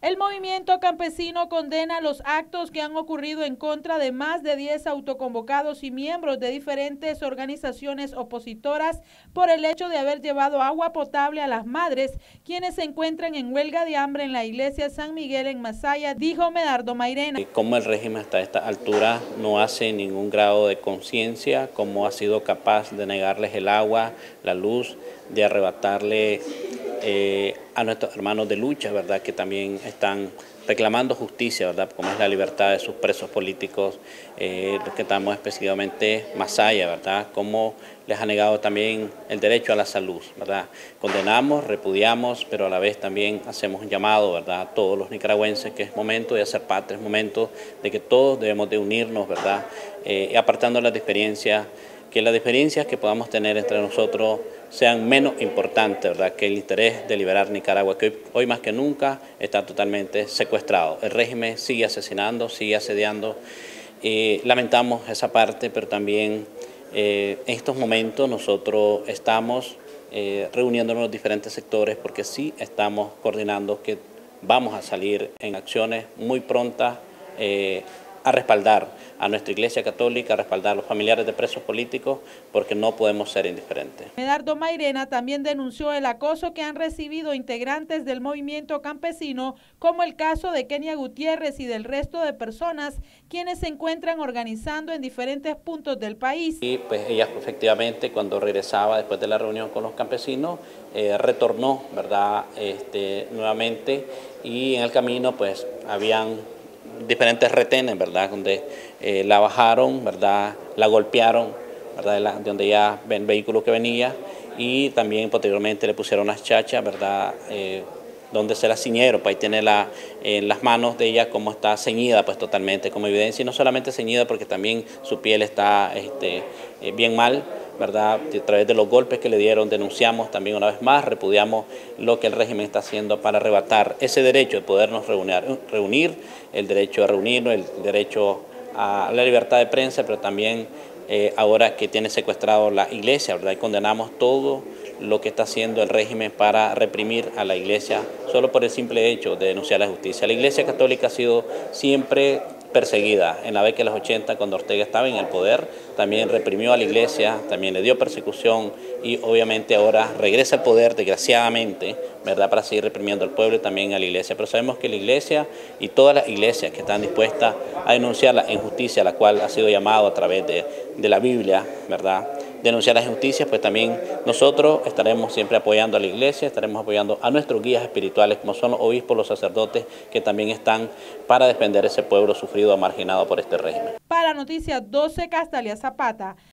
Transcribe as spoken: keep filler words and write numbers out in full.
El movimiento campesino condena los actos que han ocurrido en contra de más de diez autoconvocados y miembros de diferentes organizaciones opositoras por el hecho de haber llevado agua potable a las madres, quienes se encuentran en huelga de hambre en la iglesia San Miguel en Masaya, dijo Medardo Mairena. Como el régimen hasta esta altura no hace ningún grado de conciencia, cómo ha sido capaz de negarles el agua, la luz, de arrebatarle Eh, a nuestros hermanos de lucha, ¿verdad?, que también están reclamando justicia, ¿verdad?, como es la libertad de sus presos políticos, eh, los que estamos específicamente Masaya, ¿verdad?, cómo les ha negado también el derecho a la salud, ¿verdad? Condenamos, repudiamos, pero a la vez también hacemos un llamado, ¿verdad?, a todos los nicaragüenses que es momento de hacer patria, es momento de que todos debemos de unirnos, ¿verdad?, eh, apartando las diferencias, que las diferencias que podamos tener entre nosotros sean menos importantes, ¿verdad?, que el interés de liberar Nicaragua, que hoy, hoy más que nunca está totalmente secuestrado. El régimen sigue asesinando, sigue asediando. Eh, lamentamos esa parte, pero también eh, en estos momentos nosotros estamos eh, reuniéndonos en los diferentes sectores porque sí estamos coordinando que vamos a salir en acciones muy prontas eh, a respaldar a nuestra Iglesia Católica, a respaldar a los familiares de presos políticos, porque no podemos ser indiferentes. Medardo Mairena también denunció el acoso que han recibido integrantes del movimiento campesino, como el caso de Kenia Gutiérrez y del resto de personas quienes se encuentran organizando en diferentes puntos del país. Y pues ella efectivamente cuando regresaba después de la reunión con los campesinos, eh, retornó, ¿verdad?, este, nuevamente, y en el camino pues habían diferentes retenes, ¿verdad?, donde eh, la bajaron, ¿verdad?, la golpearon, ¿verdad?, de, la, de donde ya ven vehículo que venía, y también posteriormente le pusieron unas chachas, ¿verdad?, eh, donde se la ciñeron, pues ahí tiene la, en las manos de ella como está ceñida, pues totalmente como evidencia, y no solamente ceñida porque también su piel está este, eh, bien mal, ¿verdad?, a través de los golpes que le dieron. Denunciamos también una vez más, repudiamos lo que el régimen está haciendo para arrebatar ese derecho de podernos reunir, reunir el derecho a reunirnos, el derecho a la libertad de prensa, pero también eh, ahora que tiene secuestrado la iglesia, ¿verdad?, y condenamos todo lo que está haciendo el régimen para reprimir a la iglesia solo por el simple hecho de denunciar la justicia. La Iglesia Católica ha sido siempre perseguida. En la década de los ochenta, cuando Ortega estaba en el poder, también reprimió a la iglesia, también le dio persecución y obviamente ahora regresa al poder, desgraciadamente, ¿verdad?, para seguir reprimiendo al pueblo y también a la iglesia. Pero sabemos que la iglesia y todas las iglesias que están dispuestas a denunciar la injusticia, la cual ha sido llamado a través de, de la Biblia, ¿verdad?, denunciar las injusticias, pues también nosotros estaremos siempre apoyando a la iglesia, estaremos apoyando a nuestros guías espirituales, como son los obispos, los sacerdotes, que también están para defender ese pueblo sufrido o marginado por este régimen. Para Noticias doce, Castalia Zapata.